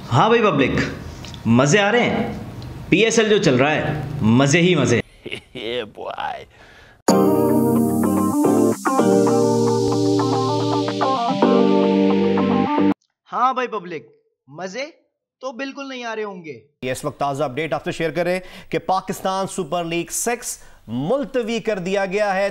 हाँ भाई पब्लिक, मजे आ रहे हैं। पीएसएल जो चल रहा है, मजे ही मजे। Yeah, boy. हाँ भाई पब्लिक, मजे तो बिल्कुल नहीं आ रहे होंगे। इस वक्त ताजा अपडेट आपसे शेयर करें कि पाकिस्तान सुपर लीग 6 मुलतवी कर दिया गया है।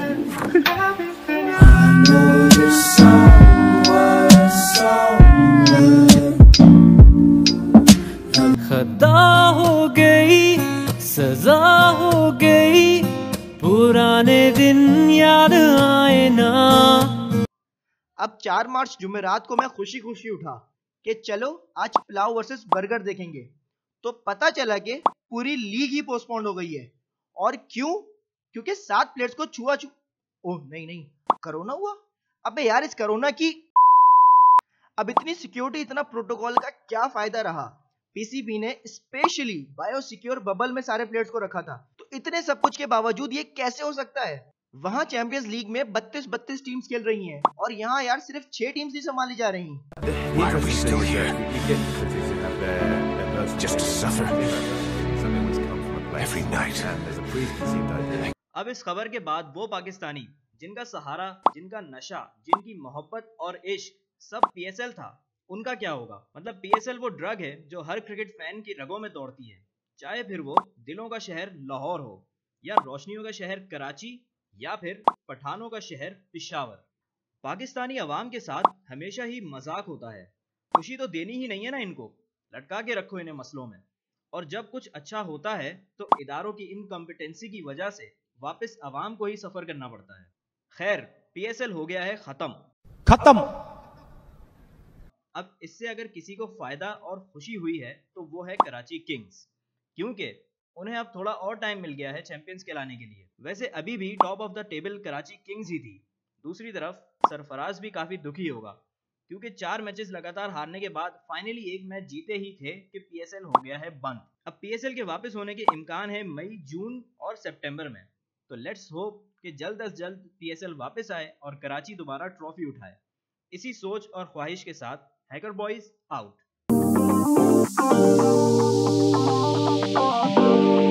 खता हो गई, सजा हो गई, पुराने दिन याद आए ना। अब 4 मार्च जुमेरात को मैं खुशी खुशी उठा कि चलो आज पुलाव वर्सेस बर्गर देखेंगे, तो पता चला कि पूरी लीग ही पोस्टपोन्ड हो गई है। और क्यों? क्योंकि 7 प्लेयर्स को ओह नहीं, कोरोना हुआ। अबे यार, इस कोरोना की अब इतनी सिक्योरिटी, इतना प्रोटोकॉल का क्या फायदा रहा? पीसीबी ने स्पेशली बायो सिक्योर बबल में सारे प्लेयर्स को रखा था, तो इतने सब कुछ के बावजूद ये कैसे हो सकता है? वहां चैंपियंस लीग में 32 टीम्स खेल रही हैं और यहाँ यार सिर्फ 6 टीम्स ही संभाली जा रही हैं। Why are we still here? Just to suffer every night. अब इस खबर के बाद वो पाकिस्तानी जिनका सहारा, जिनका नशा, जिनकी मोहब्बत और इश्क सब पीएसएल था, उनका क्या होगा? मतलब पीएसएल वो ड्रग है जो हर क्रिकेट फैन की रगों में दौड़ती है, चाहे फिर वो दिलों का शहर लाहौर हो, या रोशनियों का शहर कराची, या फिर पठानों का शहर पेशावर। पाकिस्तानी अवाम के साथ हमेशा ही मजाक होता है। खुशी तो देनी ही नहीं है ना इनको, लटका के रखो इन्हें मसलों में। और जब कुछ अच्छा होता है तो इदारों की इनकम्पिटेंसी की वजह से वापस अवाम को ही सफर करना पड़ता है। खैर, पीएसएल हो गया है खत्म। अब इससे अगर किसी को फायदा और खुशी हुई है तो वो है कराची किंग्स, क्योंकि उन्हें अब थोड़ा और टाइम मिल गया है चैंपियंस कहलाने के लिए। वैसे अभी भी top of the table Karachi Kings ही थी। दूसरी तरफ सरफराज भी काफी दुखी होगा, क्योंकि 4 मैचेस लगातार हारने के बाद फाइनली एक मैच जीते ही थे कि पीएसएल हो गया है बंद। अब पीएसएल के वापस होने के इम्कान है मई, जून और सितंबर में। तो लेट्स होप कि जल्द अज जल्द पीएसएल वापस आए और कराची दोबारा ट्रॉफी उठाए। इसी सोच और ख्वाहिश के साथ हैकर बॉयज आउट।